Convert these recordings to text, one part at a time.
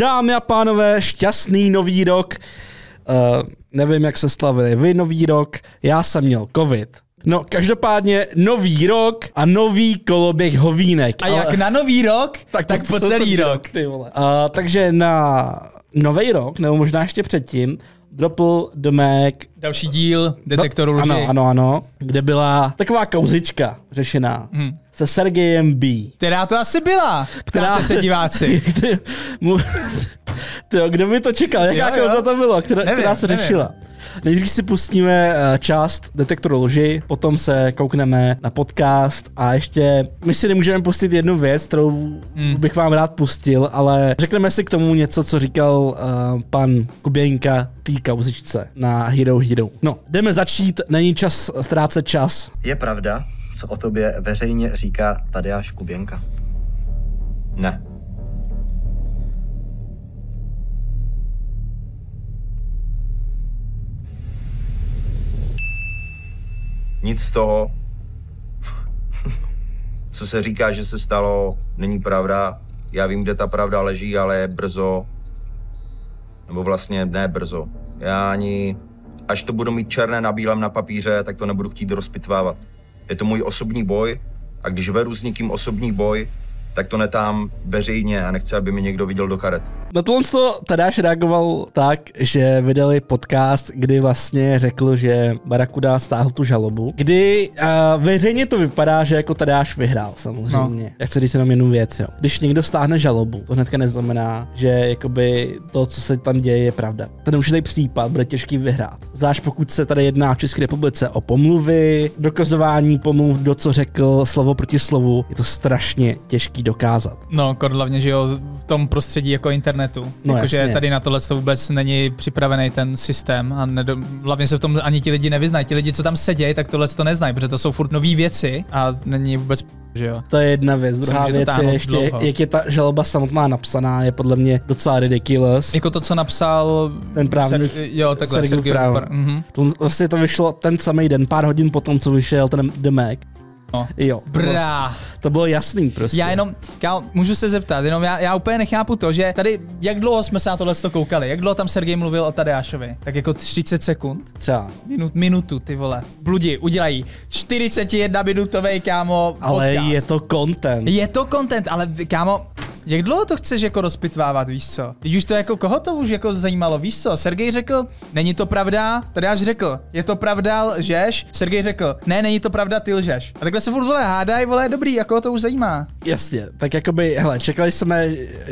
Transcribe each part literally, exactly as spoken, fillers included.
Dámy a pánové, šťastný nový rok. Uh, nevím, jak se slavili vy nový rok. Já jsem měl covid. No, každopádně nový rok a nový koloběh hovínek. A ale... jak na nový rok, tak, tak po celý rok. Ty vole. Uh, takže na nový rok, nebo možná ještě předtím, dropl Domek další díl Detektoru lži. Ano, ano, ano. Kde byla taková kauzička řešená. Hmm. Se Sergejem B. Která to asi byla, která se diváci. Tyjo, kdo by to čekal? Jaká kauza to byla, která, nevím, která se nevím. řešila? Nejdřív si pustíme část Detektoru lži, potom se koukneme na podcast a ještě my si nemůžeme pustit jednu věc, kterou hmm. bych vám rád pustil, ale řekneme si k tomu něco, co říkal uh, pan Kuběnka té kauzičce na Hero Hero. No, jdeme začít, není čas ztrácet čas. Je pravda, co o tobě veřejně říká Tadeáš Kuběnka? Ne. Nic z toho, co se říká, že se stalo, není pravda. Já vím, kde ta pravda leží, ale je brzo. Nebo vlastně ne brzo. Já ani, až to budu mít černé na bílém na papíře, tak to nebudu chtít rozpitvávat. Je to můj osobní boj a když vedu s někým osobní boj, tak to netám veřejně a nechci, aby mi někdo viděl do karet. Na tohle to Tadeáš reagoval tak, že vydali podcast, kdy vlastně řekl, že Barakuda stáhl tu žalobu, kdy uh, veřejně to vypadá, že jako Tadeáš vyhrál samozřejmě. No. Já chci říct jenom jednu věc, jo. Když někdo stáhne žalobu, to hnedka neznamená, že jakoby to, co se tam děje, je pravda. Ten určitý případ bude těžký vyhrát. Zvlášť pokud se tady jedná v České republice o pomluvy, dokazování pomluv, kdo co řekl, slovo proti slovu, je to strašně těžký dokázat. No, hlavně, že jo, v tom prostředí jako internetu. No, jakože tady na tohle to vůbec není připravený ten systém a nedo, hlavně se v tom ani ti lidi nevyznají. Ti lidi, co tam sedějí, tak tohle to neznají, protože to jsou furt nové věci a není vůbec, že jo. To je jedna věc. Druhá věc je ještě, dlouho. Jak je ta žaloba samotná napsaná, je podle mě docela ridiculous. Jako to, co napsal ten právník, Ser, jo, takhle, Sergej mhm. To vlastně to vyšlo ten samý den, pár hodin potom, co vyšel ten Domek. No. Jo, to bylo, to bylo jasný prostě. Já jenom, kámo, můžu se zeptat, jenom já, já úplně nechápu to, že tady, jak dlouho jsme se na tohle koukali, jak dlouho tam Sergej mluvil o Tadeášovi? Tak jako třicet sekund? Třeba. Minut, minutu, ty vole. Bludi, udělají čtyřicet jedna minutovej, kámo, ale podcast. Je to content. Je to content, ale kámo, jak dlouho to chceš jako rozpitvávat, víš co? Teď už to jako, koho to už jako zajímalo, víš co? Sergej řekl, není to pravda, Tadeáš řekl, je to pravda, lžeš? Sergej řekl, ne, není to pravda, ty lžeš. A takhle se furt vole hádaj, vole, dobrý, jako to už zajímá. Jasně, tak jakoby, hele, čekali jsme,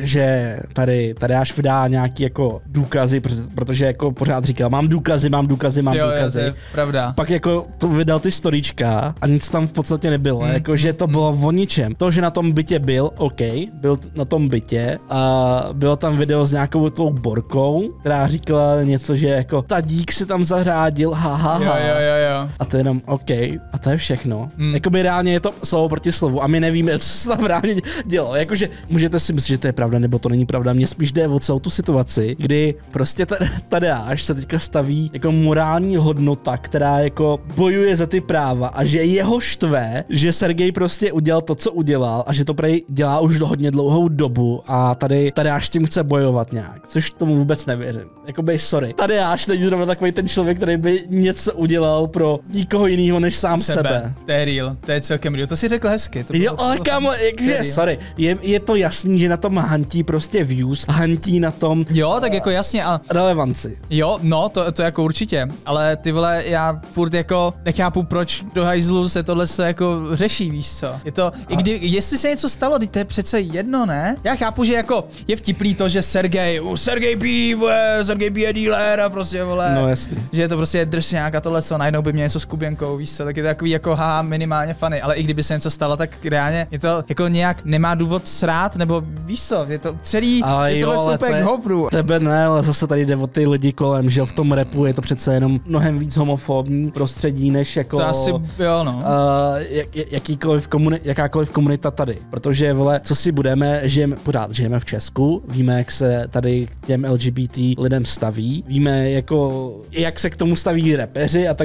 že tady Tadeáš vydá nějaký jako důkazy, protože jako pořád říkal, mám důkazy, mám důkazy, mám jo, důkazy. Jo, to je pravda. Pak jako to vydal ty storíčka a nic tam v podstatě nebylo, hmm. jako že to bylo o ničem. To, že na tom bytě byl, OK, byl na tom bytě a bylo tam video s nějakou tou borkou, která říkala něco, že jako ta dík si tam zahrádil, ha, ha, ha. Jo, jo, jo, jo. A to je jenom OK, a to je všechno. Hmm. Jakoby reálně je to slovo proti slovu a my nevíme, co se tam reálně dělo. Jakože můžete si myslet, že to je pravda, nebo to není pravda. Mně spíš jde o celou tu situaci, kdy prostě Tadeáš se teďka staví jako morální hodnota, která jako bojuje za ty práva a že jeho štve, že Sergej prostě udělal to, co udělal a že to prej dělá už hodně dlouhou dobu a tady Tadeáš s tím chce bojovat nějak, což tomu vůbec nevěřím. Jakoby sorry. Tadeáš není zrovna takový ten člověk, který by něco udělal pro nikoho jiného než sám sebe. sebe. To je real, to je celkem real. To si řekl hezky. To jo, ale kámo, jakže, sorry, je, je to jasný, že na tom hantí prostě views, hantí na tom jo, tak jako jasně a relevanci. Jo, no, to, to jako určitě, ale ty vole, já furt jako nechápu, proč do hajzlu se tohle se jako řeší, víš co. Je to, a... i kdy, jestli se něco stalo, to je přece jedno, ne? Já chápu, že jako je vtipný to, že Sergej, uh, Sergej B, vole, Sergej B je dealer a prostě vole, no jasný. Že je to prostě drsňák a tohle co, najednou by měl něco s Kuběnkou, víš co, tak je to takový jako haha, minimálně funny, ale i kdyby se něco stalo, tak reálně je to jako nějak nemá důvod srát, nebo víš co, je to celý, ale je tohle úplně k hovru. Tebe ne, ale zase tady jde o ty lidi kolem, že v tom rapu je to přece jenom mnohem víc homofobní prostředí, než jako to asi, jo no. Uh, jak, jakýkoliv komuni, jakákoliv komunita tady, protože vole, co si budeme, žijeme, pořád žijeme v Česku, víme, jak se tady k těm L G B T lidem staví, víme jako, jak se k tomu staví rapeři a tak dále,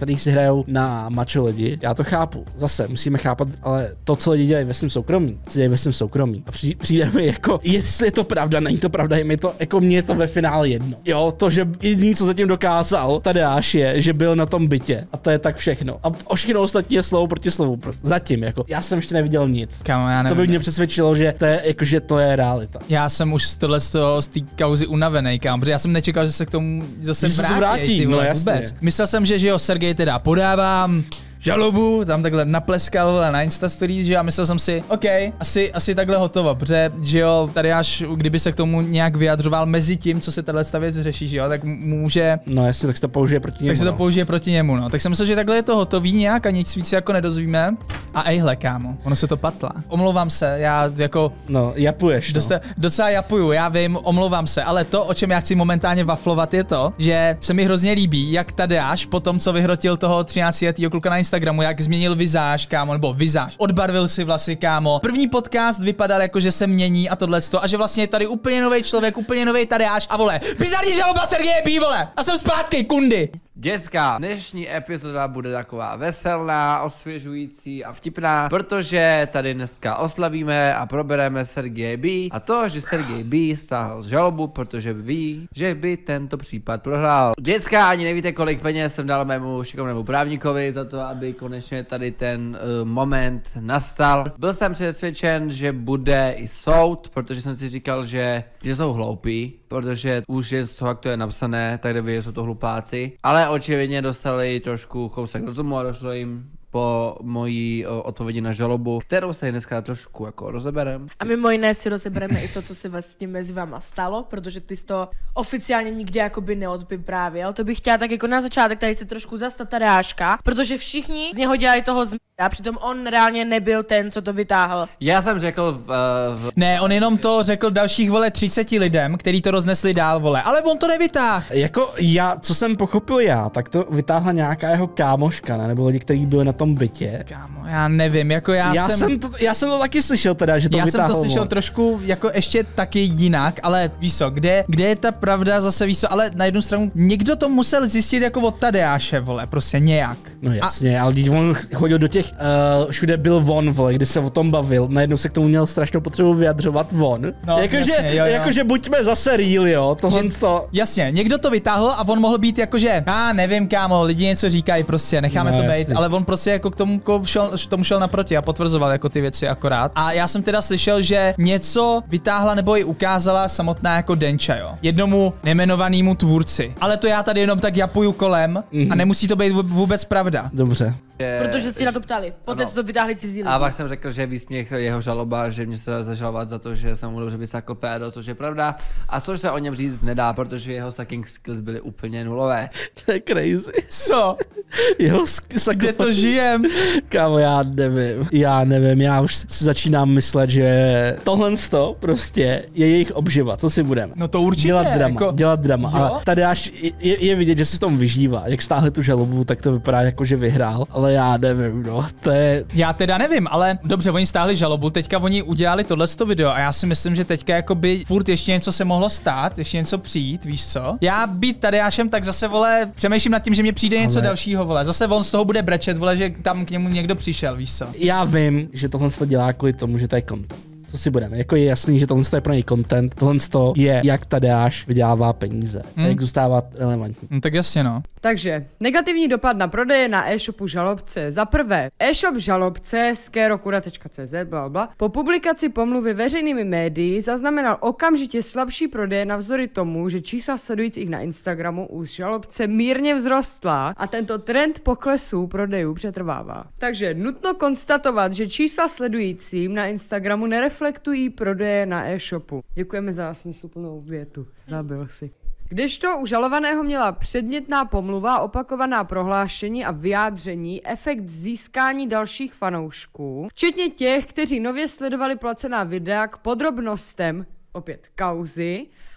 který si hrajou na macho lidi. Já to chápu. Zase musíme chápat, ale to, co lidi dělají ve svém soukromí, co dělají ve svém soukromí. A přijde, přijde mi jako, jestli je to pravda, není to pravda, je mi to, jako mě je to ve finále jedno. Jo, to, že jediný, co zatím dokázal Tadeáš je, že byl na tom bytě. A to je tak všechno. A o všechno ostatní je slovo proti slovu. Zatím, jako. Já jsem ještě neviděl nic. Kámo, já nevím. Co by mě přesvědčilo, že to je, jako, že to je realita. Já jsem už z tohle z té kauzy unavený, kámo, protože já jsem nečekal, že se k tomu zase Že se to vrátí, vrátí, ty vole, no jasně. vůbec. Myslel jsem, že, že jo, Sergej teda podávám žalobu, tam takhle napleskal vole, na Insta Stories, že já myslel jsem si, OK, asi, asi takhle hotovo, protože, že jo, tady až kdyby se k tomu nějak vyjadřoval mezi tím, co se tahle věc řeší, že jo, tak může... No jasně, tak se to použije proti němu. Tak se to no. použije proti němu, no. Tak jsem myslel, že takhle je to hotový nějak a nic víc jako nedozvíme. A ejhle, kámo, ono se to patla. Omlouvám se, já jako... No, japuješ, no. Dosta, docela japuju, já vím, omlouvám se, ale to, o čem já chci momentálně waflovat, je to, že se mi hrozně líbí, jak Tadeáš po tom, co vyhrotil toho třináctiletého kluka na Instagramu, jak změnil vizáž, kámo, nebo vizáž, odbarvil si vlasy, kámo. První podcast vypadal jako, že se mění a tohleto, a že vlastně je tady úplně nový člověk, úplně nový Tadeáš a vole, bizarní žaloba Sergeje B, vole, a jsem zpátky, kundy. Děcka, dnešní epizoda bude taková veselná, osvěžující a vtipná, protože tady dneska oslavíme a probereme Sergeje B a to, že Sergej B stáhl žalobu, protože ví, že by tento případ prohrál. Děcka, ani nevíte, kolik peněz jsem dal mému šikovnému právníkovi za to, aby konečně tady ten uh, moment nastal. Byl jsem přesvědčen, že bude i soud, protože jsem si říkal, že, že jsou hloupí, protože už je z toho, jak to je napsané, tak jde, že jsou to hlupáci, ale očividně dostali trošku kousek rozumu a došlo jim po mojí o, odpovědi na žalobu, kterou se dneska trošku jako rozeberem. A mimo jiné si rozebereme i to, co se vlastně mezi váma stalo, protože ty jsi to oficiálně nikdy jakoby neodvyprávěl. To bych chtěla tak jako na začátek tady se trošku zastat Tadeáška, protože všichni z něho dělali toho změna, přitom on reálně nebyl ten, co to vytáhl. Já jsem řekl v, v... Ne, on jenom to řekl dalších, vole, třiceti lidem, který to roznesli dál, vole, ale on to nevytáhl. Jako já, co jsem pochopil já, tak to vytáhla nějaká jeho kámoška, ne? Nebo lidi, kteří byli na tom bytě. Kámo, já nevím, jako já, já jsem... jsem to, já jsem to taky slyšel teda, že to Já vytáhl jsem to slyšel on. trošku jako ještě taky jinak, ale víš co, kde, kde je ta pravda zase, víš co, ale na jednu stranu někdo to musel zjistit jako od Tadeáše, vole, prostě nějak. No jasně, a... ale když on chodil do těch, uh, všude byl von, vole, kdy se o tom bavil, najednou se k tomu měl strašnou potřebu vyjadřovat von. No, jakože, jasně, jo, jo. jakože buďme zase real, jo, tohle to... Jasně, někdo to vytáhl a on mohl být jakože, já nevím, kámo, lidi něco říkají, prostě necháme No, to být, jasný. ale on prostě jako k tomu jako šel, tomu šel naproti a potvrzoval jako ty věci akorát. A já jsem teda slyšel, že něco vytáhla nebo i ukázala samotná jako Denča, jo. Jednomu nejmenovanému tvůrci. Ale to já tady jenom tak japuju kolem mm-hmm. a nemusí to být vůbec pravda. Dobře. Protože si na to ptali, poté co to vytáhli cizí lidi. A pak jsem řekl, že je výsměch jeho žaloba, že mě se dá zažalovat za to, že jsem mu dobře vysákl pédo, což je pravda. A což se o něm říct nedá, protože jeho sucking skills byly úplně nulové. To je crazy. Co? Jeho sk- Kde to žijem? Kámo, já nevím. Já nevím, já už si začínám myslet, že tohle prostě je jejich obživa, co si budeme. No to určitě. Dělat drama, jako... dělat drama. Jo? A tady až je, je vidět, že si v tom vyžívá. Jak stáhli tu žalobu, tak to vypadá jako, že vyhrál. Ale já nevím, no, to je... Já teda nevím, ale dobře, oni stáhli žalobu, teďka oni udělali tohleto video a já si myslím, že teďka jakoby furt ještě něco se mohlo stát, ještě něco přijít, víš co? Já být Tadeášem, tak zase, vole, přemýšlím nad tím, že mě přijde něco ale... dalšího, vole. Zase on z toho bude brečet, vole, že tam k němu někdo přišel, víš co? Já vím, že tohle to dělá kvůli tomu, že to je content. Co si budeme? Jako je jasný, že tohle je pro něj content, tohle je, jak Tadeáš vydělává peníze, hmm. jak zůstává relevantní. No tak jasně, no. Takže, negativní dopad na prodeje na e-shopu Žalobce. Za prvé, e-shop Žalobce z kerokura tečka cé zet blablabla po publikaci pomluvy veřejnými médii zaznamenal okamžitě slabší prodeje navzdory tomu, že čísla sledujících na Instagramu u Žalobce mírně vzrostla a tento trend poklesu prodejů přetrvává. Takže nutno konstatovat, že čísla sledujícím na Instagramu nereflektují prodeje na e-shopu. Děkujeme za smysluplnou větu. Zabil si. Kdežto u žalovaného měla předmětná pomluva, opakovaná prohlášení a vyjádření efekt získání dalších fanoušků, včetně těch, kteří nově sledovali placená videa k podrobnostem, opět kauzy,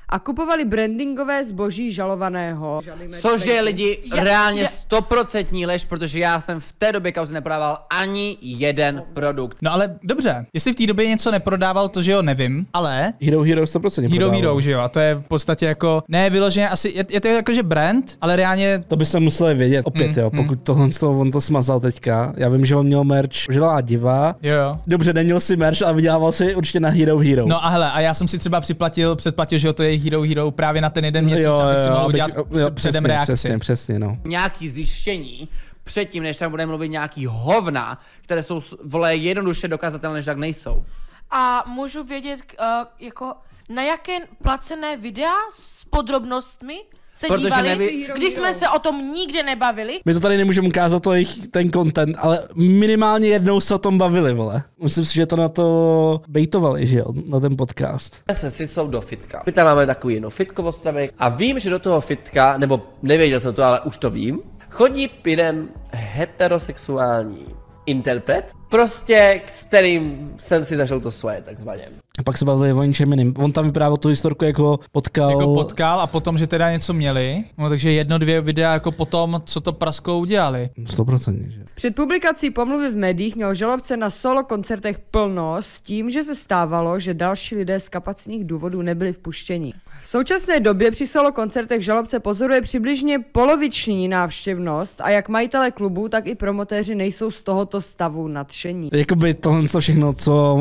a kupovali brandingové zboží žalovaného. Což je lidi Já- reálně já- stoprocentní lež, protože já jsem v té době kauzy neprodával ani jeden produkt. No ale dobře, jestli v té době něco neprodával, to že jo, nevím, ale Hero Hero sto procent Hero prodával. Hero, že jo, a to je v podstatě jako, ne vyloženě asi, je, je to jakože brand, ale reálně, To by se museli vědět opět, Mm, jo, pokud tohle z toho, on to smazal teďka. Já vím, že on měl merch Želá diva. jo jo. Dobře, neměl si merch, ale vydělával si určitě na Hero Hero. No a hele, a já jsem si třeba připlatil, předplatil, že jo, to je Hero Hero právě na ten jeden měsíc, abych si mohl udělat jo, předem přesně, reakci. Přesně, přesně, no. Nějaký zjištění předtím, než tam budeme mluvit nějaký hovna, které jsou, vole, jednoduše dokázatelné, než tak nejsou. A můžu vědět, uh, jako na jaké placené videa s podrobnostmi se Protože dívali, neví- když jsme se o tom nikdy nebavili. My to tady nemůžeme ukázat to jejich, ten content, ale minimálně jednou se o tom bavili, vole. Myslím si, že to na to bejtovali, že jo, na ten podcast. Se si jsou do fitka. My tam máme takový jedno fitko v Ostravě a vím, že do toho fitka, nebo nevěděl jsem to, ale už to vím, chodí jeden heterosexuální interpret, prostě s kterým jsem si zažil to svoje, takzvaně. A pak se bavili o ničem jiným. On tam vyprávěl tu historku, jako potkal... Jako potkal a potom, že teda něco měli, no takže jedno, dvě videa jako potom, co to prasklo udělali. sto procent, že? Před publikací pomluvy v médiích měl žalobce na solo koncertech plno s tím, že se stávalo, že další lidé z kapacitních důvodů nebyli vpuštěni. V současné době při solo koncertech žalobce pozoruje přibližně poloviční návštěvnost a jak majitelé klubů, tak i promotéři nejsou z tohoto stavu nadšení. Jakoby tohle všechno, co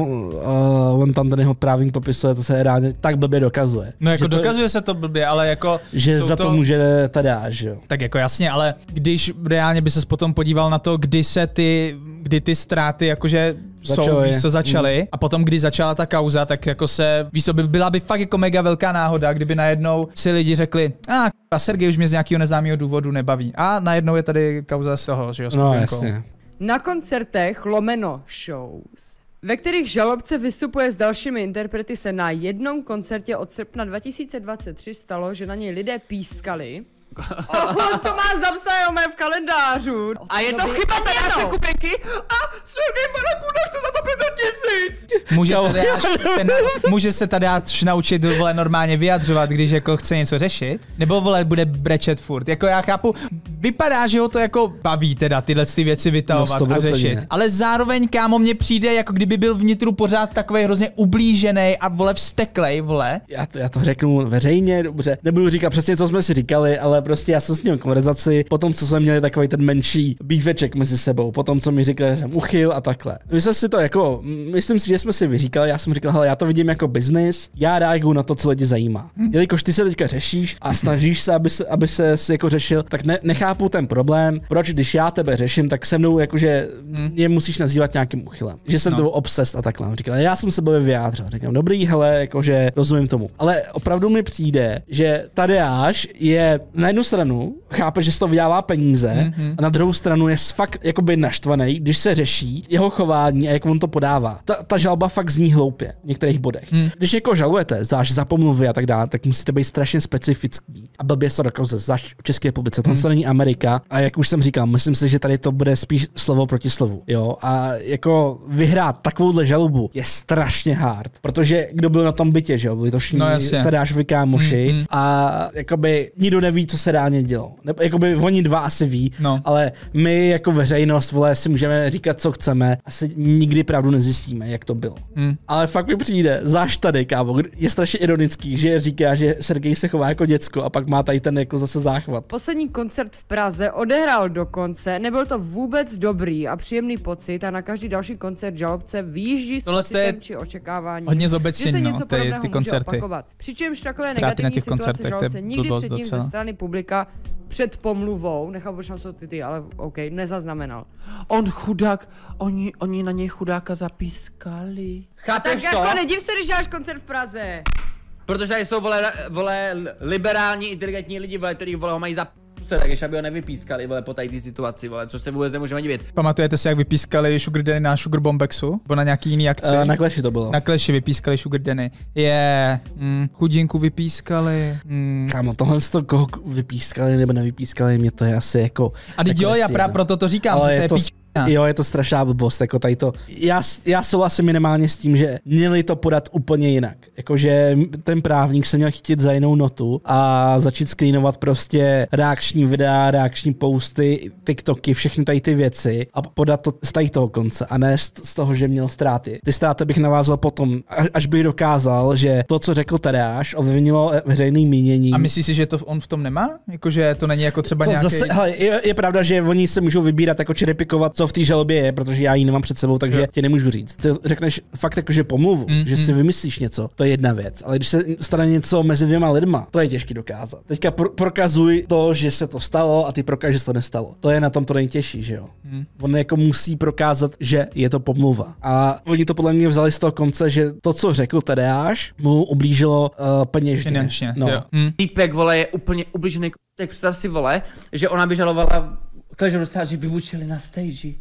uh, on tam ten jeho právník popisuje, to se reálně tak blbě dokazuje. No jako že to, dokazuje se to blbě, ale jako... že jsou za to, může Tadeáš, že jo. Tak jako jasně, ale když reálně by ses potom podíval na to, kdy se ty, kdy ty ztráty jakože jsou, Začaly. víš co, začaly, a potom kdy začala ta kauza, tak jako se, víš co, by, byla by fakt jako mega velká náhoda, kdyby najednou si lidi řekli, a ah, Sergej už mě z nějakého neznámého důvodu nebaví. A najednou je tady kauza z toho, že jo, s No Kubinkou. jasně. Na koncertech lomeno shows, ve kterých žalobce vystupuje s dalšími interprety, se na jednom koncertě od srpna dva tisíce dvacet tři stalo, že na něj lidé pískali. Oh, on to má zapsané v kalendářu. A je to by- chyba Tadeáše Kubinky a Sergej Barakuda chce za to pět tisíc. Může, Tadeáš se na, může se Tadeáš naučit, vole, normálně vyjadřovat, když jako chce něco řešit? Nebo, vole, bude brečet furt? Jako já chápu, vypadá, že ho to jako baví teda tyhle ty věci vytahovat No, a sto procent řešit. ne. Ale zároveň, kámo, mně přijde, jako kdyby byl vnitru pořád takový hrozně ublížený a, vole, vsteklej, vole. Já to, já to řeknu veřejně, dobře. Nebudu říkat přesně, co jsme si říkali, ale prostě já jsem s ním konverzaci, potom, co jsme měli takový ten menší býveček mezi sebou, potom, co mi říkali, že jsem uchyl a takhle. My jsme si to jako, myslím si, že jsme si vyříkali, já jsem říkal, hele, já to vidím jako business, já reaguju na to, co lidi zajímá. Jelikož ty se teďka řešíš a snažíš se, aby se, aby se jako řešil, tak ne, nechápu ten problém, proč když já tebe řeším, tak se mnou jakože mě musíš nazývat nějakým uchylem. Že jsem No. no. to obsest a takhle. On říkal, já jsem se byl vyjádřil. Říkám, dobrý, hele, jakože rozumím tomu. Ale opravdu mi přijde, že Tadeáš je na jednu stranu, chápe, že z toho vydělává peníze, mm-hmm. a na druhou stranu je fakt jakoby naštvaný, když se řeší jeho chování a jak on to podává. Ta, ta žalba fakt zní hloupě v některých bodech. Mm. Když někoho žalujete, zvlášť za pomluvy a tak dále, tak musíte být strašně specifický a blbě se dokauze, zvlášť v České republice. To mm. není Amerika a jak už jsem říkal, myslím si, že tady to bude spíš slovo proti slovu. Jo? A jako vyhrát takovouhle žalobu je strašně hard, protože kdo byl na tom bytě, že jo, byli to všichni No, jasně. Tadeášovi kámoši Mm, mm. a jakoby nikdo neví, co se reálně dělo. Nebo jakoby oni dva asi ví, No. ale my jako veřejnost, vole, si můžeme říkat, co chceme, asi nikdy pravdu nezjistíme, jak to bylo. Mm. Ale fakt mi přijde, záš tady, kámo, je strašně ironický, že říká, že Sergej se chová jako děcko a pak má tady ten jako zase záchvat. Poslední koncert v Praze odehrál do konce, nebyl to vůbec dobrý a příjemný pocit a na každý další koncert žalobce vyjíždí s Tohle pocitem je či očekávání, hodně že zobecnění, se no, něco ty- podobného ty může koncerty. opakovat. Přičemž takové Ztráty na negativní těch situace koncertech, to je žalobce nikdy blbost předtím docela. ze strany publika před pomluvou, nechám, proč tam jsou ty, ty, ale OK, nezaznamenal. On chudák, oni, oni na něj chudáka zapískali. Chápeš Tak to? jako nediv se, když děláš koncert v Praze. Protože tady jsou, vole, vole, liberální, inteligentní lidi, vole, který, vole, ho mají za p***se, tak ještě aby ho nevypískali, vole, po tady té situaci, vole, což se vůbec nemůžeme divit. Pamatujete si, jak vypískali Sugar Danny na Sugar Bombexu? Nebo na nějaký jiný akci? Uh, na Clashi to bylo. Na Clashi vypískali Sugar Danny. Je, mm, chudinku vypískali. Mm. Kámo, tohle z toho, koho vypískali nebo nevypískali, mě to je asi jako... A teď jo, takhle já si právě jedno. proto to říkám, Ale že to je je to píč, Jo, je to strašná blbost, jako tady to. Já, já souhlasím minimálně s tím, že měli to podat úplně jinak. Jakože ten právník se měl chytit za jinou notu a začít screenovat prostě reakční videa, reakční posty, TikToky, všechny tady ty věci a podat to z tady toho konce a ne z, z toho, že měl ztráty. Ty ztráty bych navázal potom, až bych dokázal, že to, co řekl Tadeáš, ovlivnilo veřejné mínění. A myslíš si, že to on v tom nemá? Jakože to není jako třeba to nějaký... Zase, hele, je, je pravda, že oni se můžou vybírat, jako čerepikovat, co v té žalobě je, protože já ji nemám před sebou, takže ti nemůžu říct. Ty řekneš fakt jakože pomluvu, mm, že si mm. vymyslíš něco, to je jedna věc, ale když se stane něco mezi dvěma lidma, to je těžké dokázat. Teďka pro, prokazuj to, že se to stalo a ty prokáž, že se to nestalo. To je na tom to nejtěžší, že jo. Mm. On jako musí prokázat, že je to pomluva. A oni to podle mě vzali z toho konce, že to, co řekl Tadeáš, mu ublížilo uh, peněžně. Finančně, no. jo. Mm. Týpek, vole, je úplně ubližený. Tak představ si, vole, že ona by žalovala Kležou dostala, že vybučili na stage.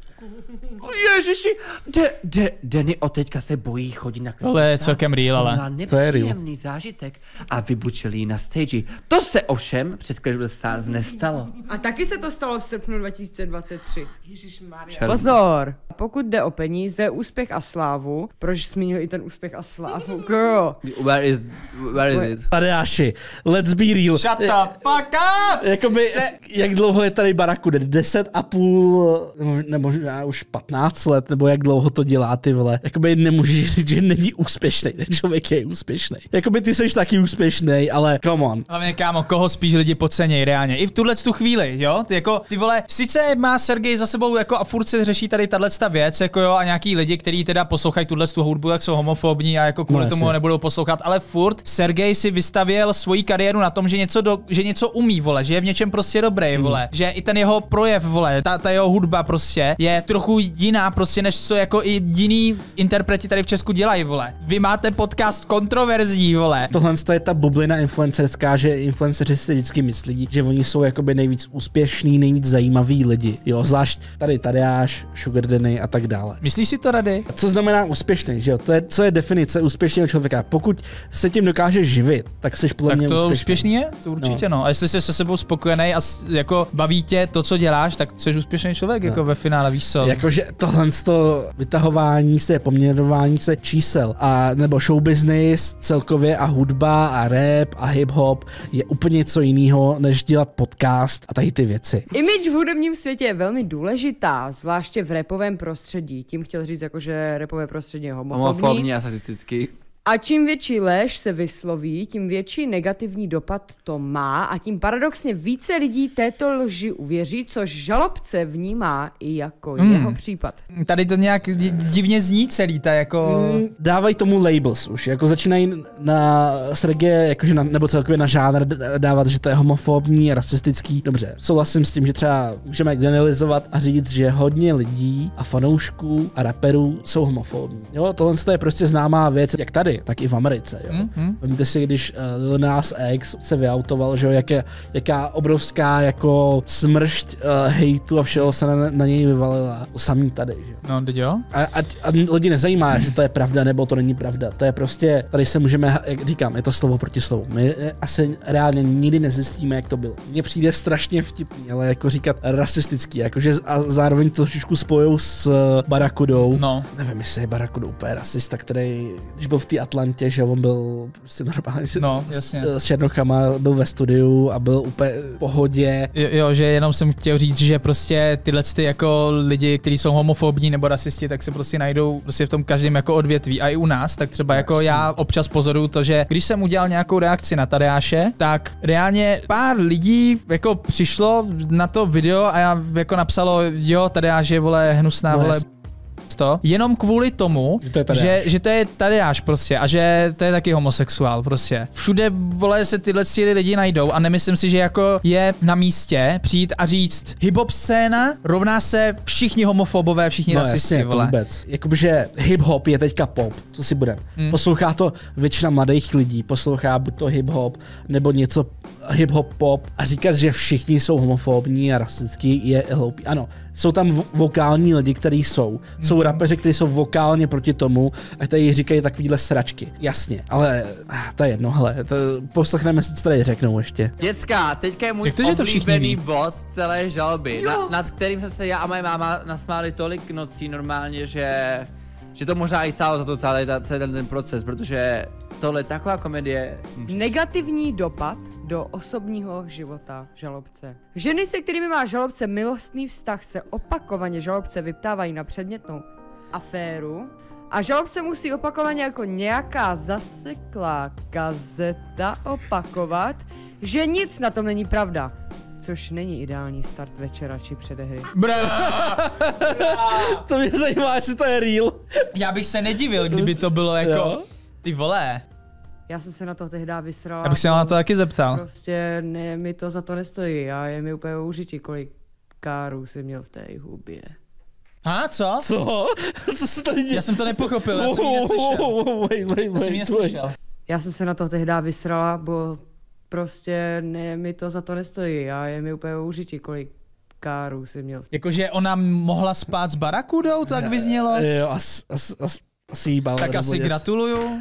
Ježiši, de, de, Denny od teďka se bojí chodit na Kležou. Tohle je celkem real, ale. Má nepříjemný zážitek a vybučili na stage. To se ovšem před Kležou Stars nestalo. A taky se to stalo v srpnu dva tisíce dvacet tři. Ježišmarja. Pozor, pokud jde o peníze, úspěch a slávu, proč zmínil i ten úspěch a slávu, girl? Where is, where is it? Tadeáši, let's be real. Shut the fuck up! Jakoby, jak dlouho je tady Baraku? Deset a půl, nebo možná už patnáct let, nebo jak dlouho to dělá, ty vole. Jakoby nemůžeš říct, že není úspěšný. Ten člověk je úspěšný. Jakoby ty jsi taky úspěšný, ale come on. Hlavně, kámo, koho spíš lidi podcenějí reálně. I v tuhle tu chvíli, jo? Ty jako, ty vole, sice má Sergej za sebou jako a furt se řeší tady tato věc, jako jo, a nějaký lidi, kteří teda poslouchají tuhle tu hudbu, jak jsou homofobní a jako kvůli no, tomu ho nebudou poslouchat, ale furt Sergej si vystavěl svoji kariéru na tom, že něco, do, že něco umí, vole, že je v něčem prostě dobrý, mm. vole, že i ten jeho projev, vole, ta, ta jeho hudba prostě je trochu jiná prostě, než co jako i jiný interpreti tady v Česku dělají, vole. Vy máte podcast kontroverzní, vole. Tohle je ta bublina influencerská, že influenceři si vždycky myslí, že oni jsou jakoby nejvíc úspěšný, nejvíc zajímaví lidi, jo, zvlášť tady Tadeáš, Sugar Danny a tak dále. Myslíš si to, Rady? Co znamená úspěšný, že jo? To je, co je definice úspěšného člověka. Pokud se tím dokážeš živit, tak jsi podle mě úspěšný. Tak to úspěšný. úspěšný je? To určitě no. no. A jestli jsi se sebou spokojený a jako baví tě to, co děláš, tak jsi úspěšný člověk, no. Jako ve finále, víš co? Jakože tohle to vytahování se, poměrování se čísel a nebo show business celkově a hudba a rap a hip hop je úplně něco jiného, než dělat podcast a tady ty věci. Image v hudebním světě je velmi důležitá, zvláště v rapovém prostředí. Tím chtěl říct, jako, že rapové prostředí je homofobní. Homofobní a sasistický. A čím větší lež se vysloví, tím větší negativní dopad to má a tím paradoxně více lidí této lži uvěří, což žalobce vnímá i jako mm. jeho případ. Tady to nějak divně zní celý, ta jako... Mm, dávají tomu labels už, jako začínají na Sergeje, jakože na, nebo celkově na žánr dávat, že to je homofobní a rasistický. Dobře, souhlasím s tím, že třeba můžeme generalizovat a říct, že hodně lidí a fanoušků a raperů jsou homofobní. Jo, tohle je prostě známá věc, jak tady, tak i v Americe, jo. Mm-hmm. Vemte si, když uh, Lil Nas X se vyautoval, že jo, jaké, jaká obrovská jako smršť uh, hejtu a všeho se na, na něj vyvalila. To samý tady, že no, teď jo. A, a, a lidi nezajímá, že to je pravda nebo to není pravda. To je prostě, tady se můžeme, jak říkám, je to slovo proti slovu. My asi reálně nikdy nezjistíme, jak to bylo. Mně přijde strašně vtipný, ale jako říkat rasistický, jakože a zároveň to trošičku spojou s uh, Barakudou. No. Nevím, jestli je Barakudou úplně rasista, který, když byl v té Atlantě, že on byl prostě normálně no, jasně. s, s černochama, byl ve studiu a byl úplně v pohodě. Jo, jo, že jenom jsem chtěl říct, že prostě tyhle ty jako lidi, kteří jsou homofobní nebo rasisti, tak se prostě najdou prostě v tom každém jako odvětví. A i u nás, tak třeba jako jasně. Já občas pozoruju to, že když jsem udělal nějakou reakci na Tadeáše, tak reálně pár lidí jako přišlo na to video a já jako napsalo, jo, Tadeáš je, vole, hnusná, no, vole, to, jenom kvůli tomu, že to, že, že to je Tadeáš prostě a že to je taky homosexuál prostě. Všude, vole, se tyhle lidi najdou a nemyslím si, že jako je na místě přijít a říct hip-hop scéna rovná se všichni homofobové, všichni no, rasisti, jasně, vole. To vůbec. Jakože hip-hop je teďka pop, co si budem. Hmm. Poslouchá to většina mladých lidí, poslouchá buď to hip-hop, nebo něco hip-hop pop a říkat, že všichni jsou homofobní a rasistický je hloupý. Ano, jsou tam vo- vokální lidi, kteří jsou. Jsou mm. rapeři, kteří jsou vokálně proti tomu a kteří říkají takovýhle sračky. Jasně, ale to je jedno, hele, to, poslechneme si, co tady řeknou ještě. Děcka, teďka je můj to, oblíbený bod celé žaloby, na, nad kterým jsem se já a moje máma nasmáli tolik nocí normálně, že, že to možná i stálo za to celý, celý ten, ten proces, protože tohle je taková komedie. Negativní dopad do osobního života žalobce. Ženy, se kterými má žalobce milostný vztah, se opakovaně žalobce vyptávají na předmětnou aféru a žalobce musí opakovaně jako nějaká zaseklá kazeta opakovat, že nic na tom není pravda. Což není ideální start večera či předehry. Bra! To mě zajímá, jestli to je real. Já bych se nedivil, kdyby to bylo jako, jo? Ty vole. Já jsem se na to tehdy vysrala. Já bych se na to taky zeptal. Prostě ne, mi to za to nestojí a je mi úplně užití, kolik kárů jsi měl v té hubě. A co? Co? Co se tady děje? Já jsem to nepochopil, já jsem ji neslyšel. Wait, wait, Já jsem ji wait, neslyšel. Já jsem se na to tehdy vysrala, bo prostě ne, mi to za to nestojí a je mi úplně užití, kolik kárů jsi měl. Jakože ona mohla spát s Barakudou, tak vyznělo? Jo, as, as, as, asi jí bál. Tak asi gratuluju.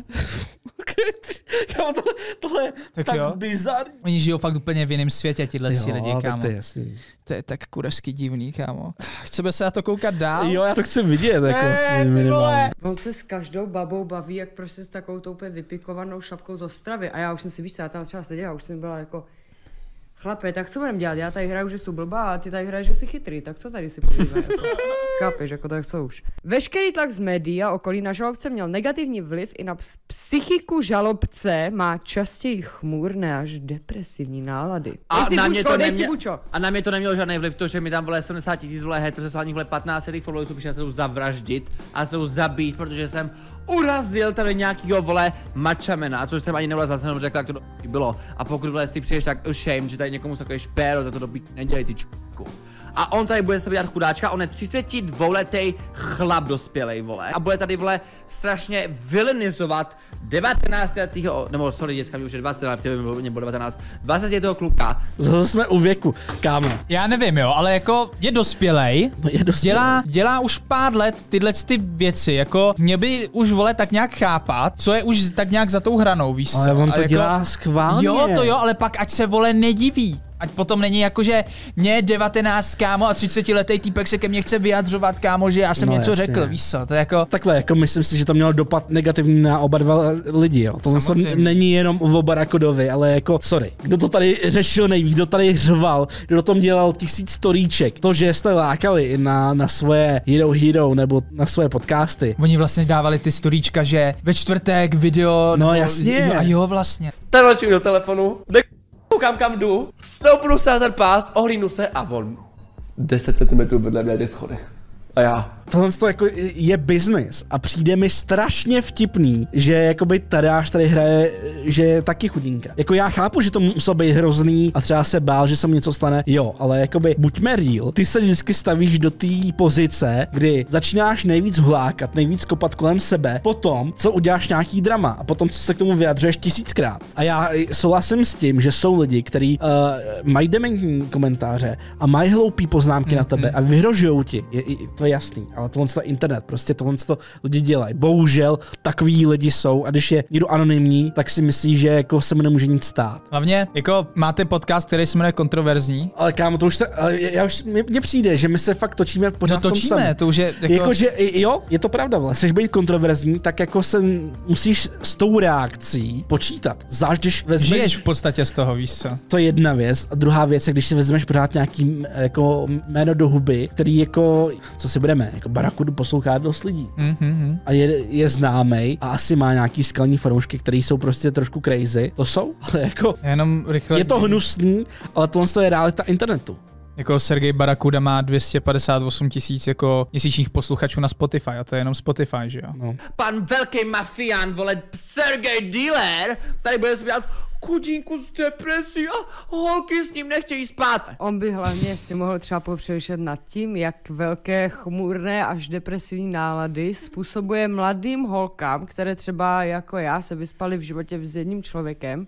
Kámo, tohle, tohle je Tak tak jo. bizarní. Oni žijou fakt úplně v jiném světě, tihle si lidi, tak kámo. to je jasný. To je tak kurevsky divný, kámo. Chceme se na to koukat dál? Jo, já to chci vidět, jako Eh, aspoň ty minimálně. vole. On se s každou babou baví, jak prostě s takovou tou úplně vypikovanou šapkou z Ostravy. A já už jsem si, víš co, já tam třeba seděla, už jsem byla jako chlape, tak co budem dělat? Já tady hraju, že jsou blbá a ty tady hraješ, že jsi chytrý, tak co tady si podívej? Jako, chápeš, jako tak co už. Veškerý tlak z médií a okolí na žalobce měl negativní vliv i na psychiku žalobce, má častěji chmurné až depresivní nálady. A Dej si na, bučo, mě to dej si nemě, bučo. a na mě to nemělo žádný vliv, to, že mi tam vole sedmdesát tisíc vole heterosexuálních vole patnáct lidí followers přišel se zavraždit a se zabít, protože jsem urazil tady nějakýho vole mačamena, což jsem ani nebyla zase jenom řekla, jak to do bylo. A pokud vole si přijdeš tak ashamed, že tady někomu sakuješ špéro, tak to do nedělej ty čku. A on tady bude se dělat chudáčka, on je třicetidvouletý chlap dospělej, vole. A bude tady, vole, strašně vilinizovat devatenáctiletýho, nebo sorry, děcka mi už je dvacet, ale v té mě bylo devatenáct, dvacetiletého kluka. Zase jsme u věku, kámo. Já nevím, jo, ale jako je dospělej, No je dospělej. dělá, dělá už pár let tyhle ty věci, jako mě by už vole tak nějak chápat, co je už tak nějak za tou hranou, víš co? Ale on A to jako, dělá schválně. Jo, to jo, ale pak ať se vole nediví. Ať potom není jako, že mě je devatenáct, kámo, a třicetiletý týpek se ke mně chce vyjadřovat, kámo, že já jsem No, něco jasně. řekl, víš co, to je jako... Takhle, jako myslím si, že to mělo dopad negativní na oba dva lidi, jo. To Samozřejmě. není jenom o Barakudovi, ale jako, sorry, kdo to tady řešil nejvíc, kdo tady řval, kdo tom dělal tisíc storíček, to, že jste lákali na, na svoje Hero Hero nebo na svoje podcasty. Oni vlastně dávali ty storíčka, že ve čtvrtek video... No, nebo, jasně. No, a jo, vlastně. Tady vlačím do telefonu, jde koukám kam jdu, stoupnu se na ten pás, ohlídnu se a on deset centimetrů vedle mě na těch schodech. A já. Tohle to jako je business a přijde mi strašně vtipný, že jakoby Tadeáš tady hraje, že je taky chudinka. Jako já chápu, že to muselo být hrozný a třeba se bál, že se mu něco stane, jo, ale jakoby buďme real, ty se vždycky stavíš do té pozice, kdy začínáš nejvíc hlákat, nejvíc kopat kolem sebe, potom, co uděláš nějaký drama a potom, co se k tomu vyjadřuješ tisíckrát. A já souhlasím s tím, že jsou lidi, kteří uh, mají dementní komentáře a mají hloupý poznámky mm, na tebe a vyhrožují ti. Je, je, to je jasný. Ale tohle je internet, prostě tohle to lidi dělají. Bohužel takový lidi jsou a když je někdo anonymní, tak si myslí, že jako se mu nemůže nic stát. Hlavně, jako máte podcast, který se jmenuje Kontroverzní. Ale kámo, to už se, ale já už, mně přijde, že my se fakt točíme pořád No v tom točíme, samém. to už je jako... Jako, že jo, je to pravda, vle. Chceš být kontroverzní, tak jako se musíš s tou reakcí počítat. Zvlášť, když vezmeš... Žiješ v podstatě z toho, víš co? To je jedna věc. A druhá věc je, když si vezmeš pořád nějaký jako jméno do huby, který jako, co si budeme, jako Barakudu poslouchá dost lidí. Mm-hmm. A je, je známej a asi má nějaký skalní fanoušky, který jsou prostě trošku crazy. To jsou, ale jako... Jenom rychle... Je to hnusný, ale tohle je realita internetu. Jako Sergej Barakuda má dvě stě padesát osm tisíc jako měsíčních posluchačů na Spotify a to je jenom Spotify, že jo? No. Pan velký mafián, vole, Sergej Dealer, tady bude zpívat chudinku z depresí a holky s ním nechtějí spát. On by hlavně si mohl třeba popřemýšlet nad tím, jak velké chmurné až depresivní nálady způsobuje mladým holkám, které třeba jako já se vyspaly v životě s jedním člověkem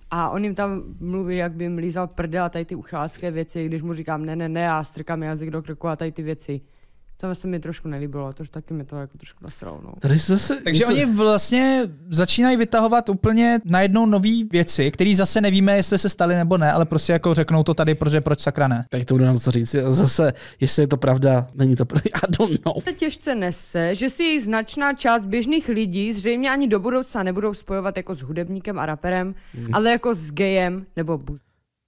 a on jim tam mluví, jak by jim lízal prdel a tady ty uchylácké věci, když mu říkám ne, ne, ne, já strkám jazyk do krku a tady ty věci. To se mi trošku nelíbilo, to taky mi to jako trošku nasralo. No. Tady zase Takže něco... oni vlastně začínají vytahovat úplně najednou nové věci, které zase nevíme, jestli se staly nebo ne, ale prostě jako řeknou to tady, protože proč sakra ne. Tak to budeme co říct. Zase, jestli je to pravda, není to pravda, I don't know. To těžce nese, že si její značná část běžných lidí zřejmě ani do budoucna nebudou spojovat jako s hudebníkem a raperem, hmm. ale jako s gejem nebo buzem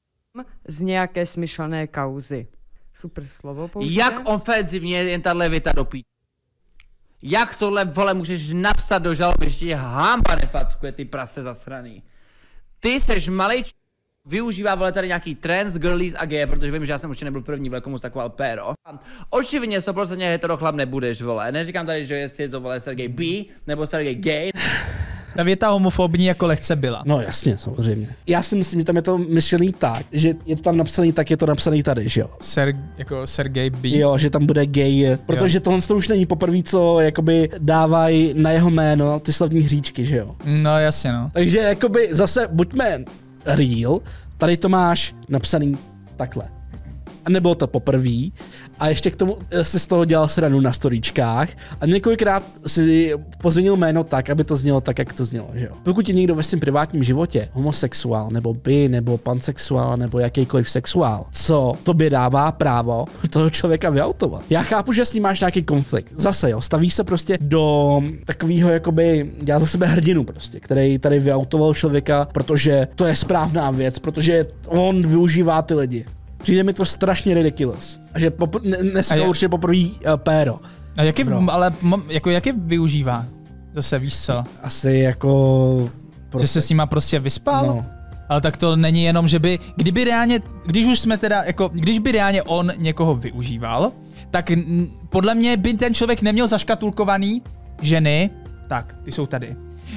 z nějaké smyšlené kauzy. Super slovo použije. Jak ofenzivně jen tahle věta dopít. Jak tohle, vole, můžeš napsat do žaloby, že ti hamba nefackuje, ty prase zasraný. Ty seš malej č... využívá, vole, tady nějaký trends, girlies a geje, protože vím, že já jsem určitě nebyl první, vole, komu takoval péro. Očividně sto procent hetero chlap nebudeš, vole. Neříkám tady, že jestli je to, vole, Sergej B, nebo Sergej Gay. Ta věta homofobní jako lehce byla. No jasně, samozřejmě. Já si myslím, že tam je to myšlený tak, že je to tam napsaný tak, je to napsaný tady, že jo? Ser, jako Sergej B. Jo, že tam bude gay, protože jo. Tohle to už není poprvé, co jakoby dávají na jeho jméno ty slavní hříčky, že jo? No jasně, no. Takže jakoby zase buďme real, tady to máš napsaný takhle. A nebylo to poprvé. A ještě k tomu si z toho dělal sranu na storíčkách a několikrát si pozměnil jméno tak, aby to znělo tak, jak to znělo, že jo. Pokud je někdo ve svém privátním životě homosexuál, nebo bi, nebo pansexuál, nebo jakýkoliv sexuál, co tobě dává právo toho člověka vyautovat. Já chápu, že s ním máš nějaký konflikt. Zase jo, stavíš se prostě do takového jakoby, dělá za sebe hrdinu prostě, který tady vyautoval člověka, protože to je správná věc, protože on využívá ty lidi. Přijde mi to strašně ridiculous. A že popr- dneska je... určitě poprvé uh, péro. A jak je, ale jako jak je využívá? Zase víš co? Asi jako... Prostě. Že se s nima prostě vyspal? No. Ale tak to není jenom, že by, kdyby reálně, když už jsme teda, jako, když by reálně on někoho využíval, tak n- podle mě by ten člověk neměl zaškatulkovaný ženy, tak, ty jsou tady.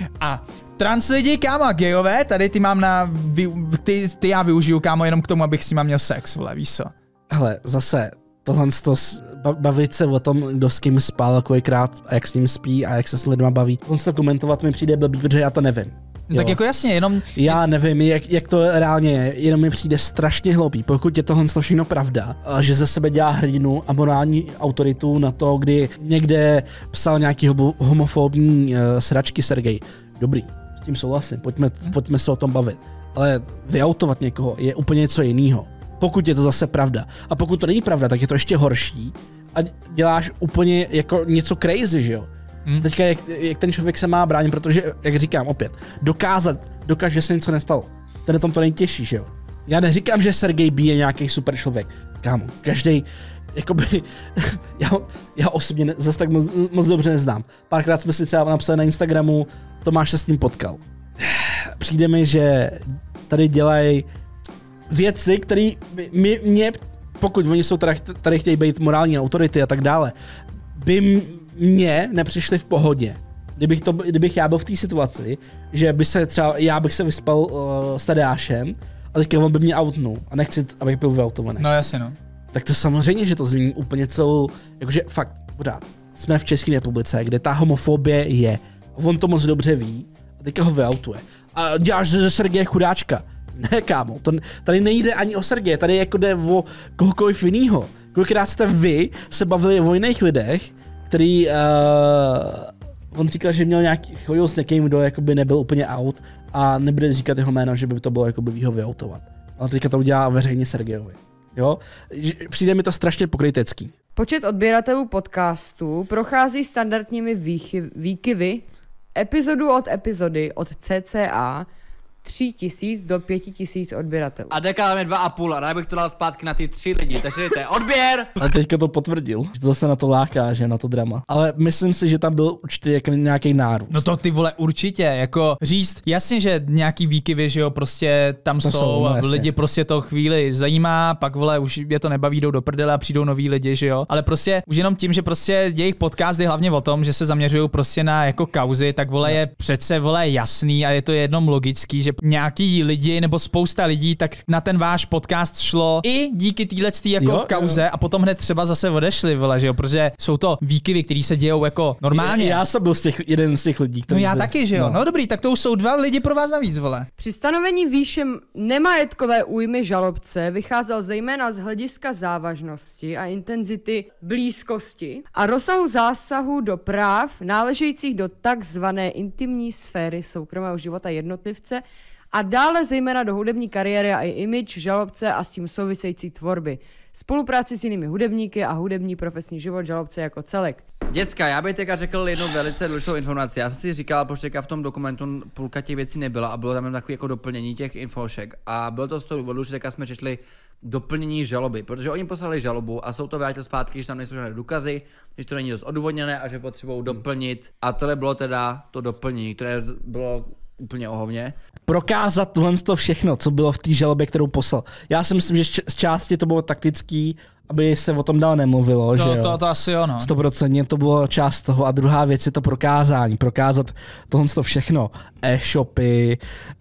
A trans lidi, kámo, gejové, tady ty mám na, ty, ty já využiju, kámo, jenom k tomu, abych s nima měl sex, vole, víš co? Hele, zase, tohle to bavit se o tom, kdo s kým spal, kolikrát a jak s ním spí a jak se s lidma baví. Tohle to komentovat mi přijde blbý, protože já to nevím. Jo. Tak jako jasně, jenom... Já nevím, jak, jak to reálně je, jenom mi přijde strašně hloupý, pokud je tohle všechno pravda, že ze sebe dělá hrdinu a morální autoritu na to, kdy někde psal nějaký homofobní uh, sračky Sergej. Dobrý, s tím souhlasím, pojďme, hmm. pojďme se o tom bavit. Ale vyautovat někoho je úplně něco jiného. Pokud je to zase pravda. A pokud to není pravda, tak je to ještě horší a děláš úplně jako něco crazy, že jo? Hmm. Teďka jak, jak ten člověk se má bránit, protože, jak říkám opět, dokázat, dokáže, že se něco nestalo. To je na tom to nejtěžší, že jo? Já neříkám, že Sergej B je nějaký super člověk. Kámo, každý, jakoby, já, já osobně ne, zase tak moc, moc dobře neznám. Párkrát jsme si třeba napsali na Instagramu, Tomáš se s ním potkal. Přijde mi, že tady dělají věci, které mě, pokud oni jsou tady, tady chtějí být morální autority a tak dále, by mně nepřišli v pohodě. Kdybych, to, kdybych já byl v té situaci, že by se třeba, já bych se vyspal uh, s Tadeášem a teďka on by mě outnul a nechci, abych byl vyautovaný. No jasně no. Tak to samozřejmě, že to změní úplně celou, jakože fakt, pořád, jsme v České republice, kde ta homofobie je. On to moc dobře ví a teďka ho vyautuje. A děláš ze Sergeje chudáčka. Ne, kámo, to, tady nejde ani o Sergeje, tady jako jde o kohokoliv jinýho. Kolikrát jste vy se bavili o jiných lidech, který, uh, on říkal, že měl nějaký, chodil s někým, kdo jakoby nebyl úplně out a nebude říkat jeho jméno, že by to bylo jakoby ho vyautovat. Ale teďka to udělá veřejně Sergejovi. Jo? Přijde mi to strašně pokrytecký. Počet odběratelů podcastu prochází standardními výchy, výkyvy epizodu od epizody od cca tři tisíce do pět tisíc odběratelů. A dekala je dva a půl a rád bych to dal zpátky na ty tři lidi, takže to je odběr! A teďka to potvrdil, že to zase na to láká, že na to drama. Ale myslím si, že tam byl určitě jako nějaký nárůst. No to ty vole určitě, jako říct, jasně, že nějaký výkyvy, že jo, prostě tam to jsou, jsou a no, lidi prostě to chvíli zajímá, pak vole už je to nebaví, jdou do prdele a přijdou noví lidi, že jo. Ale prostě už jenom tím, že prostě jejich podcast je hlavně o tom, že se zaměřují prostě na jako kauzy, tak vole je přece vole jasný a je to jednom logický, že nějaký lidi nebo spousta lidí tak na ten váš podcast šlo i díky téhletý jako jo, kauze jo. a potom hned třeba zase odešli, vole, že jo, protože jsou to výkyvy, které se dějou jako normálně. Já jsem byl z těch, jeden z těch lidí, No který... já taky, že jo. No. no dobrý, tak to už jsou dva lidi pro vás navíc, vole. Při stanovení výše nemajetkové újmy žalobce vycházel zejména z hlediska závažnosti a intenzity blízkosti a rozsahu zásahu do práv náležejících do takzvané intimní sféry soukromého života jednotlivce a dále zejména do hudební kariéry a i image žalobce a s tím související tvorby. Spolupráci s jinými hudebníky a hudební profesní život žalobce jako celek. Děcka, já bych teďka řekl jednu velice důležitou informaci. Já jsem si říkal, protože v tom dokumentu půlka těch věcí nebyla a bylo tam jen takové jako doplnění těch infošek. A bylo to z toho důvodu, že teďka jsme četli doplnění žaloby, protože oni poslali žalobu a jsou to vrátil zpátky, že tam nejsou žádné důkazy, že to není dost odůvodněné a že potřebují doplnit. A tohle bylo teda to doplnění, které bylo úplně ohovně. Prokázat tohle to všechno, co bylo v té žalobě, kterou poslal. Já si myslím, že z části to bylo taktický, aby se o tom dál nemluvilo, To, že jo? to, to asi jo, no. sto procent to bylo část toho a druhá věc je to prokázání. Prokázat tohle to všechno. E-shopy,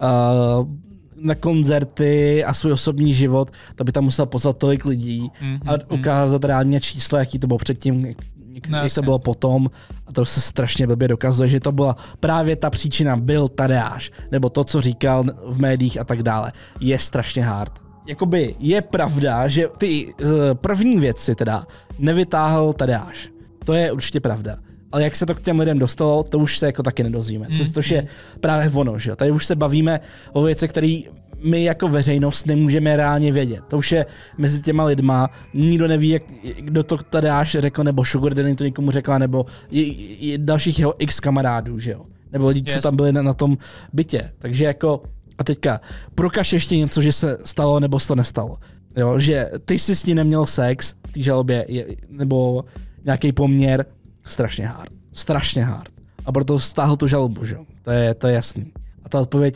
uh, na koncerty a svůj osobní život, to by tam musel poslat tolik lidí mm, a ukázat reálně čísla, jaký to bylo předtím, jak, no, jak to bylo potom. A to se strašně blbě dokazuje, že to byla právě ta příčina, byl Tadeáš, nebo to, co říkal v médiích a tak dále. Je strašně hard. Jakoby je pravda, že ty první věci teda nevytáhl Tadeáš. To je určitě pravda. Ale jak se to k těm lidem dostalo, to už se jako taky nedozvíme. Mm. Což je právě ono, že jo. Tady už se bavíme o věcech, které my jako veřejnost nemůžeme reálně vědět. To už je mezi těma lidma, nikdo neví, jak, kdo to Tadeáš řekl, nebo Sugar Daddy to někomu řekla, nebo je, je dalších jeho x kamarádů, že jo. Nebo lidi, yes. co tam byli na, na tom bytě. Takže jako, a teďka, prokaž ještě něco, že se stalo, nebo se to nestalo. Jo, že ty jsi s ní neměl sex v té žalobě, je, nebo nějaký poměr, strašně hard. Strašně hard. A proto stáhl tu žalobu, že jo. To je, to je jasný. A ta odpověď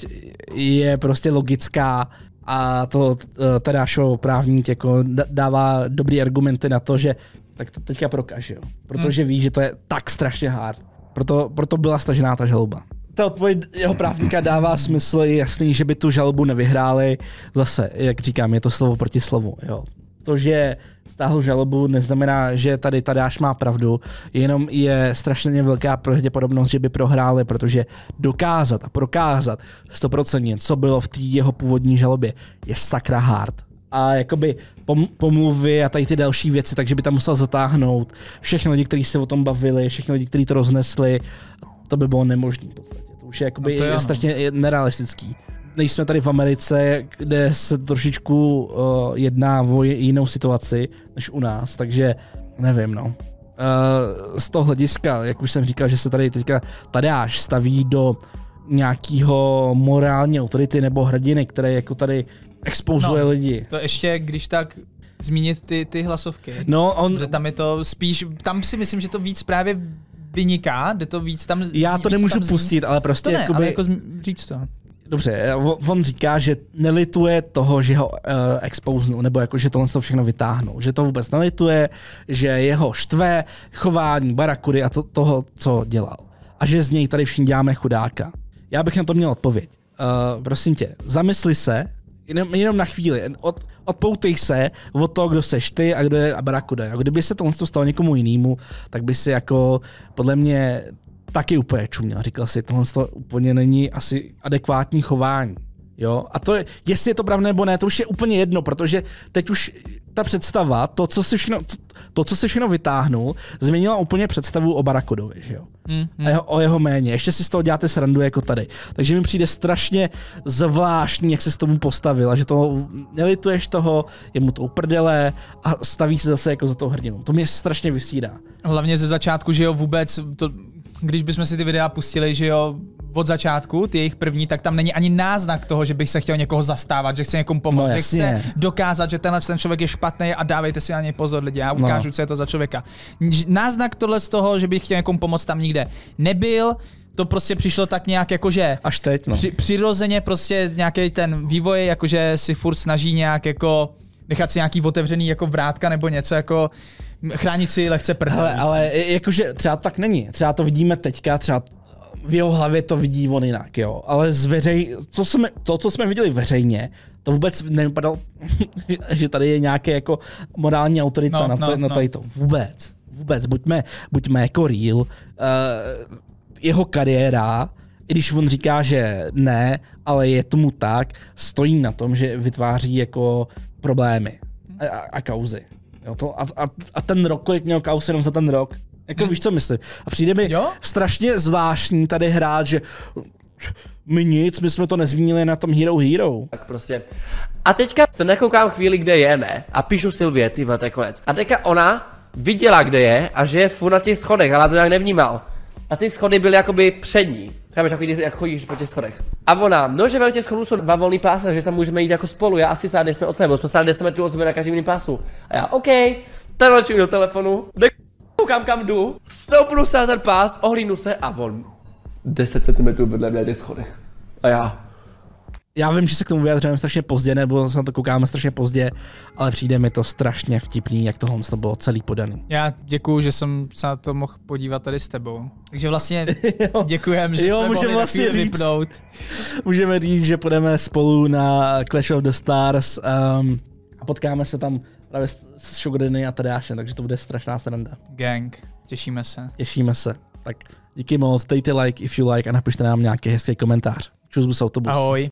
je prostě logická a to Tadeášov právník jako dává dobrý argumenty na to, že tak to teďka prokaž, jo. Protože ví, že to je tak strašně hard. Proto, proto byla stažená ta žaloba. Ta odpověď jeho právníka dává smysl, je jasný, že by tu žalobu nevyhráli. Zase, jak říkám, je to slovo proti slovu, jo. To, že stáhl žalobu, neznamená, že tady Tadeáš má pravdu, jenom je strašně velká pravděpodobnost, že by prohráli, protože dokázat a prokázat sto procent, co bylo v té jeho původní žalobě, je sakra hard. A jakoby pomluvy a tady ty další věci, takže by tam musel zatáhnout všechny lidi, kteří se o tom bavili, všechny lidi, kteří to roznesli, to by bylo nemožné v podstatě. To už je jakoby no to je, je strašně nerealistický. Nejsme tady v Americe, kde se trošičku uh, jedná o jinou situaci než u nás, takže nevím, no. Uh, z toho hlediska, jak už jsem říkal, že se tady teďka Tadeáš staví do nějakého morální autority nebo hrdiny, které jako tady expozuje no, lidi. To ještě, když tak zmínit ty, ty hlasovky. No, on... Že tam je to spíš, tam si myslím, že to víc právě vyniká, kde to víc tam... Já to nemůžu pustit, ale prostě... To ne, jakoby... ale jako říct to. Dobře, on říká, že nelituje toho, že ho uh, expouznou, nebo jako, že tohle všechno vytáhnou. Že to vůbec nelituje, že jeho štve chování Barakudy a to, toho, co dělal. A že z něj tady všichni děláme chudáka. Já bych na to měl odpověď. Uh, prosím tě, zamysli se, jenom, jenom na chvíli, od, odpoutej se od toho, kdo seš ty a kdo je Barakuda. A kdyby se tohle stalo někomu jinému, tak by si jako, podle mě, taky úplně čuměl. Říkal si, tohle to úplně není asi adekvátní chování. Jo? A to je, jestli je to pravda nebo ne, to už je úplně jedno, protože teď už ta představa, to, co si všechno, to, co si všechno vytáhnul, změnila úplně představu o Barakudovi, že jo? Mm, mm. A jeho, o jeho méně. Ještě si z toho děláte srandu jako tady. Takže mi přijde strašně zvláštní, jak se s tomu postavil a že to nelituješ toho, je mu to uprdele a staví se zase jako za tou hrdinou. To mě strašně vysídá. Hlavně ze začátku, že jo, vůbec to... Když bychom si ty videa pustili, že jo, od začátku, ty jejich první, tak tam není ani náznak toho, že bych se chtěl někoho zastávat, že chce někomu pomoct, no, že chce dokázat, že tenhle ten člověk je špatný a dávejte si na něj pozor lidi, já ukážu, no. co je to za člověka. Náznak tohle z toho, že bych chtěl někomu pomoct, tam nikde nebyl. To prostě přišlo tak nějak jakože až teď, no. při, přirozeně prostě nějaký ten vývoj, jakože si furt snaží nějak jako nechat si nějaký otevřený jako vrátka nebo něco jako chránit si lehce prdel. Ale, ale jakože třeba tak není. Třeba to vidíme teďka, třeba v jeho hlavě to vidí on jinak, jo. Ale zveřej, to, jsme, to, co jsme viděli veřejně, to vůbec nevypadalo, že tady je nějaké jako morální autorita no, na, no, na tady to. Vůbec. Vůbec. Buďme, buďme jako real. Uh, jeho kariéra, i když on říká, že ne, ale je tomu tak, stojí na tom, že vytváří jako problémy a, a, a kauzy. Jo, to, a, a, a ten rok, kolik měl kauz jenom za ten rok, jako hmm. víš, co myslím. A přijde mi jo? strašně zvláštní tady hrát, že my nic, my jsme to nezmínili na tom Hero Hero. Tak prostě. A teďka se nekoukám chvíli, kde je, ne? A píšu Sylvie, ty to je konec. A teďka ona viděla, kde je a že je furt na těch schodech, ale to nějak nevnímal. A ty schody byly jakoby přední. Chápeš, jako když jak chodíš po těch schodech. A ona, no, že vedle těch schodů jsou dva volný pásy, že tam můžeme jít jako spolu. Já asi sáhli jsme od sebe, jsme sáhli deset metrů od sebe na každém jiném pásu. A já, OK, ten lečím do telefonu, koukám kam jdu, stoupnu se na ten pás, ohlídnu se a on deset centimetrů vedle mě na těch schodech. A já. Já vím, že se k tomu vyjadřujeme strašně pozdě, nebo se na to koukáme strašně pozdě, ale přijde mi to strašně vtipný, jak tohle to bylo celý podaný. Já děkuju, že jsem se na to mohl podívat tady s tebou. Takže vlastně děkujem, že jo, jsme mohli vlastně na chvíli říct, vypnout. Můžeme říct, že půjdeme spolu na Clash of the Stars um, a potkáme se tam právě s Sugariny a Tadeášem, takže to bude strašná sranda. Gang, těšíme se. Těšíme se. Tak díky moc, dejte like if you like a napište nám nějaký hezký komentář. Čus bus autobus. Ahoj.